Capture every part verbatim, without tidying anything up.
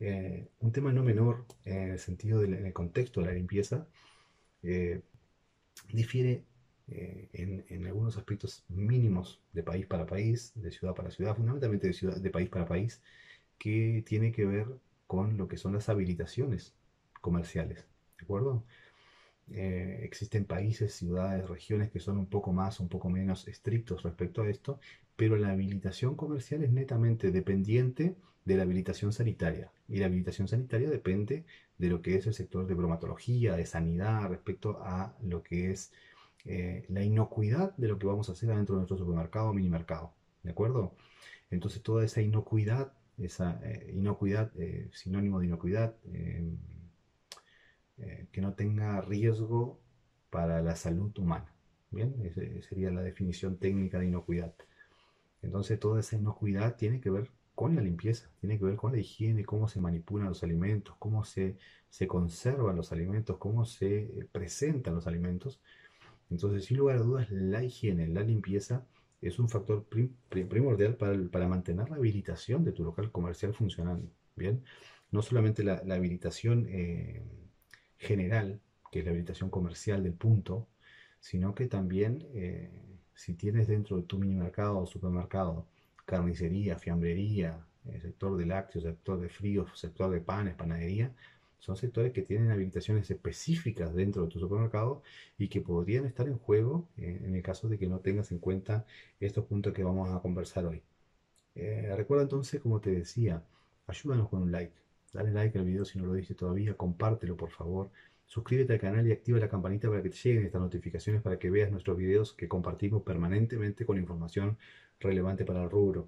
Eh, un tema no menor en el sentido del en el contexto de la limpieza, eh, difiere eh, en, en algunos aspectos mínimos de país para país, de ciudad para ciudad, fundamentalmente de, ciudad, de país para país, que tiene que ver con lo que son las habilitaciones comerciales. ¿De acuerdo? Eh, existen países, ciudades, regiones que son un poco más, un poco menos estrictos respecto a esto, pero la habilitación comercial es netamente dependiente de la habilitación sanitaria. Y la habilitación sanitaria depende de lo que es el sector de bromatología, de sanidad, respecto a lo que es eh, la inocuidad de lo que vamos a hacer adentro de nuestro supermercado o mini mercado. ¿De acuerdo? Entonces toda esa inocuidad, esa eh, inocuidad, eh, sinónimo de inocuidad, eh, eh, que no tenga riesgo para la salud humana. Bien, esa sería la definición técnica de inocuidad. Entonces toda esa inocuidad tiene que ver con la limpieza, tiene que ver con la higiene, cómo se manipulan los alimentos, cómo se, se conservan los alimentos, cómo se eh, presentan los alimentos. Entonces, sin lugar a dudas, la higiene, la limpieza es un factor prim- prim- primordial para, el- para mantener la habilitación de tu local comercial funcionando. Bien, no solamente la, la habilitación eh, general, que es la habilitación comercial del punto, sino que también eh, si tienes dentro de tu mini mercado o supermercado carnicería, fiambrería, eh, sector de lácteos, sector de fríos, sector de panes, panadería, son sectores que tienen habilitaciones específicas dentro de tu supermercado y que podrían estar en juego eh, en el caso de que no tengas en cuenta estos puntos que vamos a conversar hoy. Eh, recuerda entonces, como te decía, ayúdanos con un like. Dale like al video si no lo diste todavía, compártelo por favor. Suscríbete al canal y activa la campanita para que te lleguen estas notificaciones para que veas nuestros videos que compartimos permanentemente con información relevante para el rubro.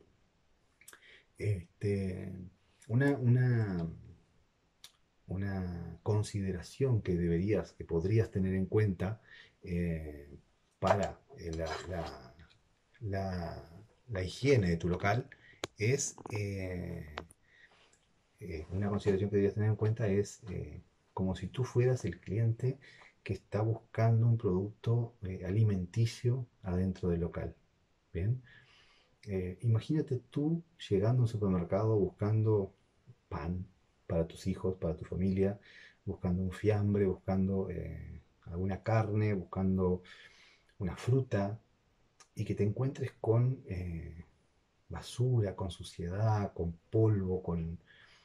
Este, una, una, una consideración que deberías, que podrías tener en cuenta eh, para eh, la, la- la- la higiene de tu local es eh, eh, una consideración que deberías tener en cuenta es eh, como si tú fueras el cliente que está buscando un producto eh, alimenticio adentro del local. Bien, Eh, imagínate tú llegando a un supermercado buscando pan para tus hijos, para tu familia, buscando un fiambre, buscando eh, alguna carne, buscando una fruta y que te encuentres con eh, basura, con suciedad, con polvo, con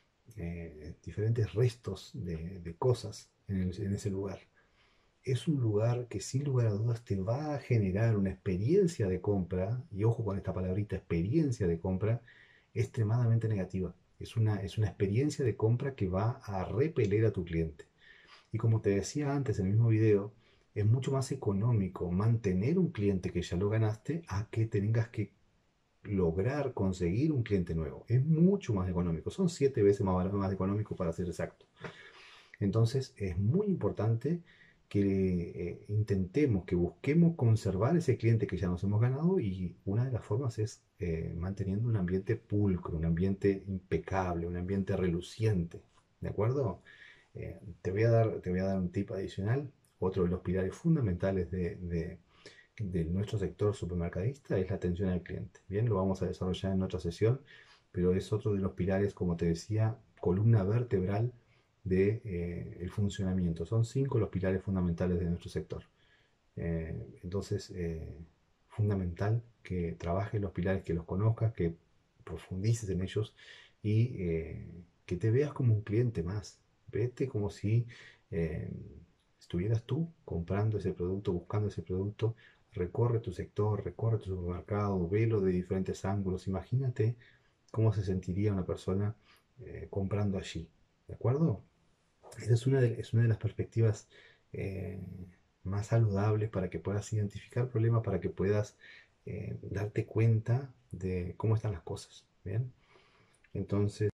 eh, diferentes restos de, de cosas en, el- en ese lugar. Es un lugar que sin lugar a dudas te va a generar una experiencia de compra, y ojo con esta palabrita, experiencia de compra, extremadamente negativa. Es una, es una experiencia de compra que va a repeler a tu cliente. Y como te decía antes en el mismo video, es mucho más económico mantener un cliente que ya lo ganaste a que tengas que lograr conseguir un cliente nuevo. Es mucho más económico. Son siete veces más, barato- más económico para ser exacto. Entonces es muy importante que eh, intentemos, que busquemos conservar ese cliente que ya nos hemos ganado y una de las formas es eh, manteniendo un ambiente pulcro, un ambiente impecable, un ambiente reluciente. ¿De acuerdo? Eh, te voy a dar, te voy a dar un tip adicional. Otro de los pilares fundamentales de, de- de nuestro sector supermercadista es la atención al cliente. Bien, lo vamos a desarrollar en otra sesión, pero es otro de los pilares, como te decía, columna vertebral de, eh, el funcionamiento. Son cinco los pilares fundamentales de nuestro sector. Eh, entonces, eh, fundamental que trabajes los pilares, que los conozcas, que profundices en ellos y eh, que te veas como un cliente más. Vete como si eh, estuvieras tú comprando ese producto, buscando ese producto. Recorre tu sector, recorre tu supermercado, velo de diferentes ángulos. Imagínate cómo se sentiría una persona eh, comprando allí. ¿De acuerdo? Esa es una de, es una de las perspectivas eh, más saludables para que puedas identificar problemas, para que puedas eh, darte cuenta de cómo están las cosas. ¿Bien? Entonces,